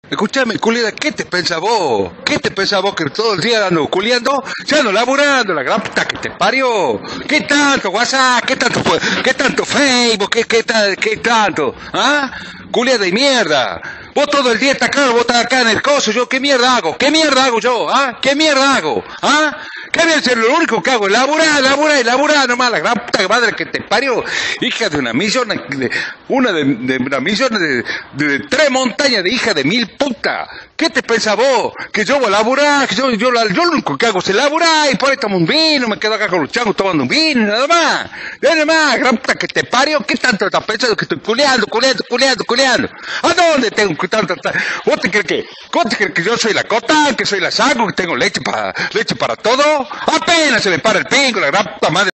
Escuchame, culiada, ¿qué te pensás vos? ¿Qué te pensás vos que todo el día ando culiando? Ya ando laburando, la gran puta que te parió. ¿Qué tanto WhatsApp? ¿Qué tanto Facebook? ¿Qué tanto? ¿Ah? Culiada de mierda. Vos todo el día estás acá, vos estás acá en el coso, yo, ¿qué mierda hago? ¿Qué mierda hago yo? ¿Ah? ¿Qué mierda hago? ¿Ah? ¿Qué voy a hacer? Lo único que hago es laburar nomás, la gran puta madre que te parió. Hija de una millón, de una millón de 3 montañas de hija de 1000 putas. ¿Qué te pensás vos? Que yo voy a laburar, que yo lo único que hago es laburar y por ahí tomo un vino, me quedo acá con los changos tomando un vino, nada más. Nada más, gran puta que te parió. ¿Qué tanto estás pensando que estoy culeando? ¿A dónde tengo que tanto? ¿Vos te crees que yo soy la Cota, que soy la Sago, que tengo leche para todo? Apenas se me para el pingo, la gran puta madre.